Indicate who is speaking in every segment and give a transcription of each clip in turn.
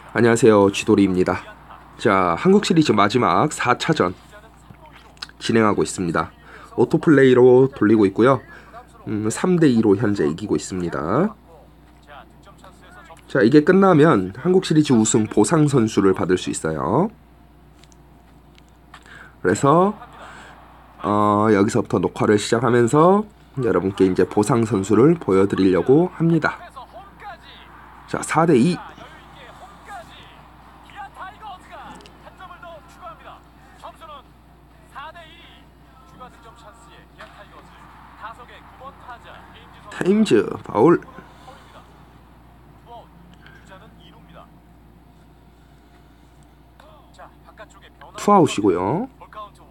Speaker 1: 안녕하세요, 쥐돌이입니다. 자, 한국 시리즈 마지막 4차전 진행하고 있습니다. 오토플레이로 돌리고 있고요. 3대2로 현재 이기고 있습니다. 자, 이게 끝나면 한국 시리즈 우승 보상 선수를 받을 수 있어요. 그래서 여기서부터 녹화를 시작하면서 여러분께 이제 보상 선수를 보여드리려고 합니다. 자, 4대2. 타임즈 파울. 투아웃이고요.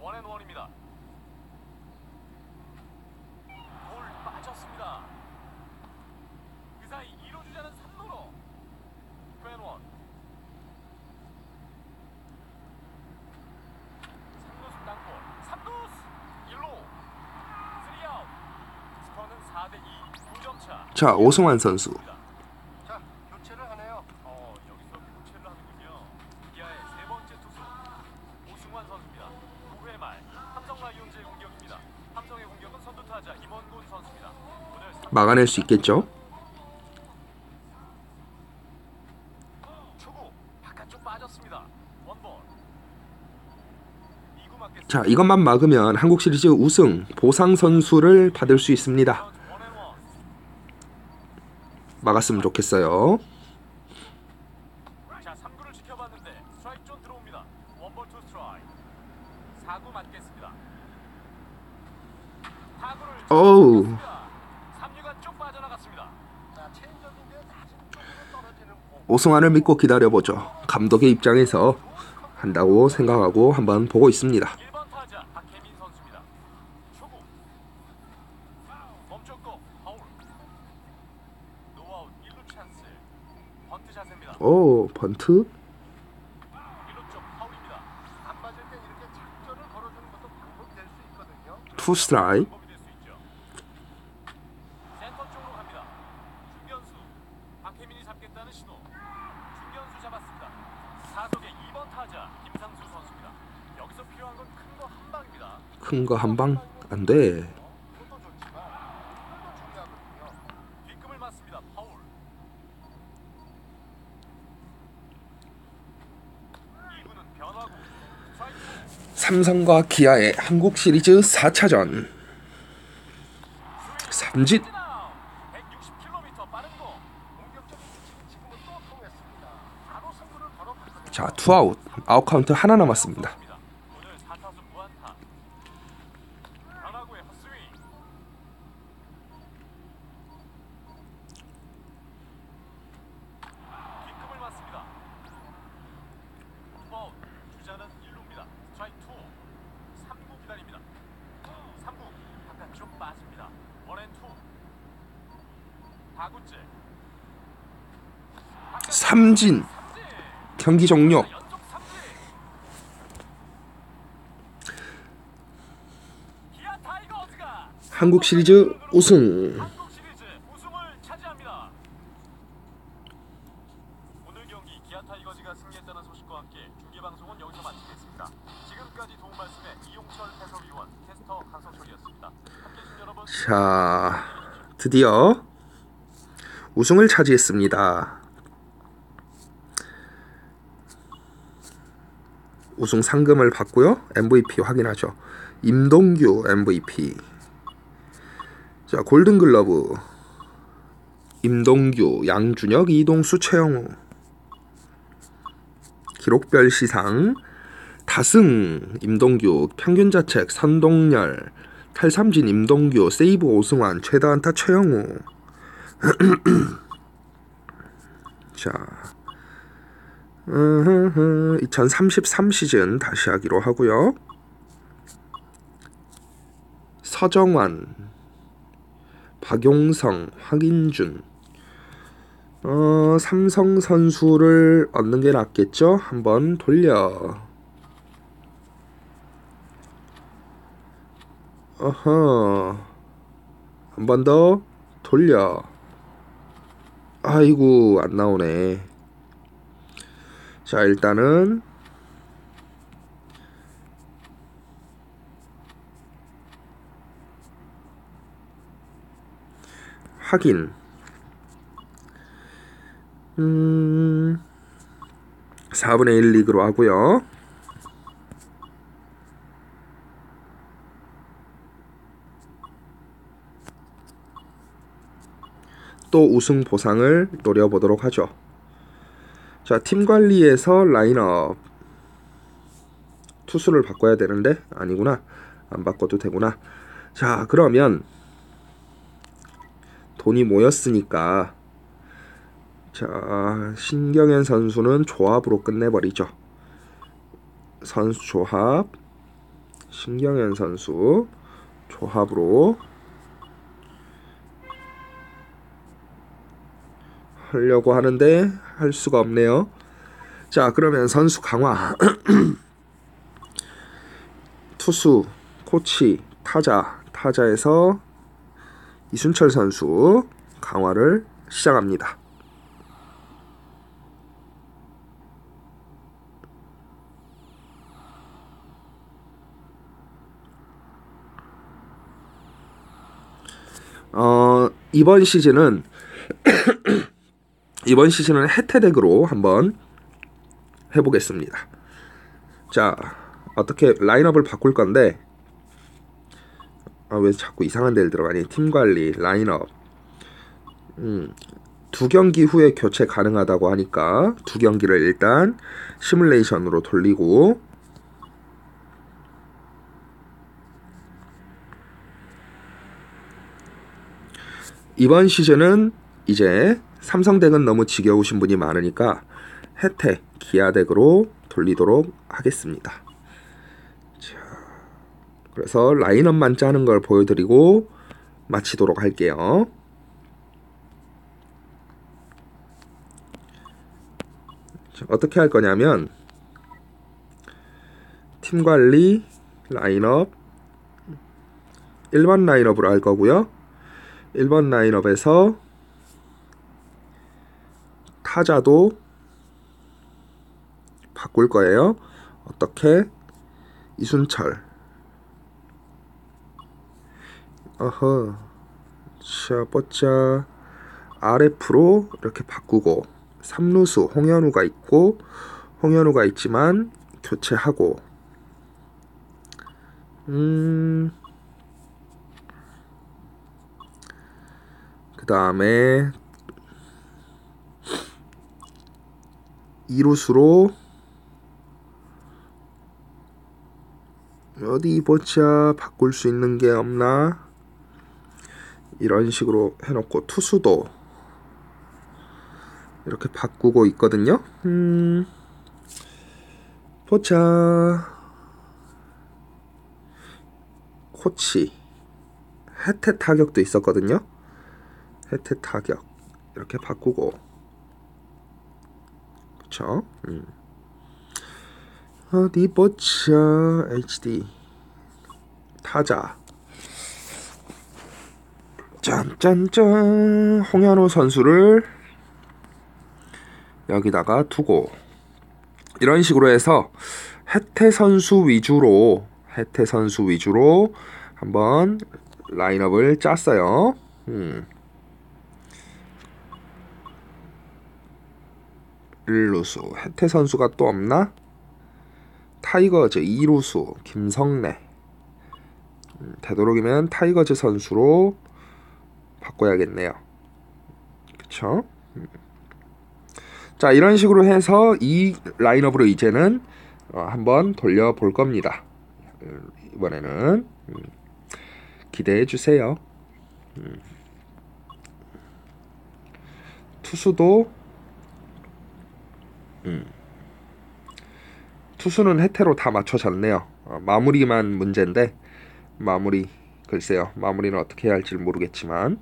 Speaker 1: 자, 오승환 선수.
Speaker 2: 자, 교체를 하네요. 여기서 교체를 하는군요. 기아의 세 번째 투수 오승환 선수입니다. 9회 말 삼성 라이온즈의 공격입니다. 삼성의 공격은 선두 타자 임원곤 선수입니다.
Speaker 1: 막아낼 수 있겠죠?
Speaker 2: 초구 바깥쪽 빠졌습니다. 원볼.
Speaker 1: 자, 이것만 막으면 한국 시리즈 우승 보상 선수를 받을 수 있습니다. 막았으면 좋겠어요.
Speaker 2: 자, 3구를 지켜봤는데 스트라이크 존 들어옵니다. 원볼 투 스트라이크. 4구 맞겠습니다. 타구를
Speaker 1: 어우.
Speaker 2: 3루가 쭉 빠져나갔습니다. 자, 체인지업인데 낮은 쪽으로 떨어지는 공.
Speaker 1: 오승환을 믿고 기다려보죠. 감독의 입장에서 한다고 생각하고 한번 보고 있습니다.
Speaker 2: 1번 타자 박혜민 선수입니다. 초구 멈췄고 파울. 노아웃 1루 찬스. 번트 자세입니다.
Speaker 1: 오, 번트.
Speaker 2: 1루 쪽 파울입니다. 안 맞을 땐 이렇게 작전을 걸어주는 것도 방법이 될 수 있거든요.
Speaker 1: 투 스트라이크.
Speaker 2: 방법이 될 수 있죠. 센터 쪽으로 갑니다. 중견수 박혜민이 잡겠다는 신호. 중견수 잡았습니다. 타석의 2번 타자 김상수 선수입니다. 여기서 필요한 건 큰 거 한 방입니다.
Speaker 1: 큰 거 한 방 안 돼.
Speaker 2: 그것도 좋지만 그것도 중요하거든요. 뒷금을 맞습니다. 파울. 2구는 변화구. 스트라이크.
Speaker 1: 삼성과 기아의 한국 시리즈 4차전. 삼진.
Speaker 2: 160km 빠른 공. 공격적인 피칭이 지금은 또 통했습니다. 바로 승부를 걸어봤거든요.
Speaker 1: 자, 투아웃. 아웃 카운트 하나 남았습니다.
Speaker 2: 오늘 4타수 무안타. 변화구의 헛스윙. 뒷금을 맞습니다. 투아웃. 주자는 1루입니다. 스트라이크 2. 3구 기다립니다. 3구 바깥쪽 빠집니다. 원앤투. 4구째.
Speaker 1: 삼진. 경기 종료.
Speaker 2: 연속 삼진. 기아 타이거즈가
Speaker 1: 한국 시리즈 우승.
Speaker 2: 한국 시리즈 우승을 차지합니다. 오늘 경기 기아 타이거즈가 승리했다는 소식과 함께 중계 방송은 여기서 마치겠습니다. 지금까지 도움 말씀에 이용철 해설위원, 캐스터 강성철이었습니다. 함께 해주신 여러분.
Speaker 1: 자, 드디어 우승을 차지했습니다. 우승 상금을 받고요. MVP 확인하죠. 임동규 MVP. 자, 골든글러브 임동규, 양준혁, 이동수, 최영우. 기록별 시상 다승 임동규, 평균자책 선동열, 탈삼진 임동규, 세이브 오승환, 최다안타 최영우. 자, 2033 시즌 다시 하기로 하고요. 서정환, 박용성, 황인준. 삼성 선수를 얻는 게 낫겠죠? 한번 돌려. 한 번 더 돌려. 아이고, 안 나오네. 자, 일단은 확인. 4분의 1 리그로 하고요. 또 우승 보상을 노려보도록 하죠. 자, 팀 관리에서 라인업. 투수를 바꿔야 되는데 아니구나. 안 바꿔도 되구나. 자, 그러면 돈이 모였으니까 자, 신경현 선수는 조합으로 끝내버리죠. 선수 조합. 신경현 선수 조합으로 하려고 하는데 할 수가 없네요. 자, 그러면 선수 강화. 투수, 코치, 타자에서 이순철 선수 강화를 시작합니다. 이번 시즌은 해태덱으로 한번 해보겠습니다. 자, 어떻게 라인업을 바꿀 건데 왜 자꾸 이상한 데를 들어가니? 팀관리, 라인업. 2경기 후에 교체 가능하다고 하니까 2경기를 일단 시뮬레이션으로 돌리고 이번 시즌은 이제 삼성덱은 너무 지겨우신 분이 많으니까 혜택, 기아덱으로 돌리도록 하겠습니다. 자, 그래서 라인업만 짜는 걸 보여드리고 마치도록 할게요. 자, 어떻게 할 거냐면 팀관리, 라인업 1번 라인업으로 할 거고요. 1번 라인업에서 타자도 바꿀 거예요. 어떻게? 이순철. 자, 뻗자. RF로 이렇게 바꾸고 3루수 홍현우가 있고 홍현우가 있지만 교체하고 그 다음에 2루수로 어디 보자. 바꿀 수 있는 게 없나? 이런 식으로 해놓고 투수도 이렇게 바꾸고 있거든요. 보자. 코치 혜태 타격도 있었거든요. 혜태 타격 이렇게 바꾸고 그쵸? 어디 보자. HD 타자 짠짠짠 홍현우 선수를 여기다가 두고 이런 식으로 해서 혜태 선수 위주로 한번 라인업을 짰어요. 1루수 혜태 선수가 또 없나? 타이거즈 2루수 김성래. 되도록이면 타이거즈 선수로 바꿔야겠네요. 그쵸? 자, 이런 식으로 해서 이 라인업으로 이제는 한번 돌려볼 겁니다. 이번에는 기대해 주세요. 투수는 혜태로 다 맞춰졌네요. 마무리만 문제인데 글쎄요. 마무리는 어떻게 해야 할지 모르겠지만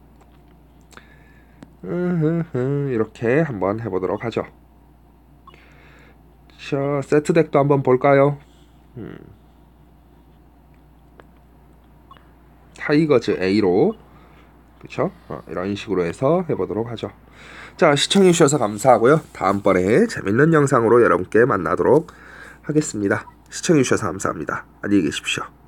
Speaker 1: 이렇게 한번 해보도록 하죠. 자, 세트덱도 한번 볼까요? 타이거즈 A로 그쵸? 이런 식으로 해서 해보도록 하죠. 자, 시청해주셔서 감사하고요. 다음번에 재밌는 영상으로 여러분께 만나도록 하겠습니다. 시청해주셔서 감사합니다. 안녕히 계십시오.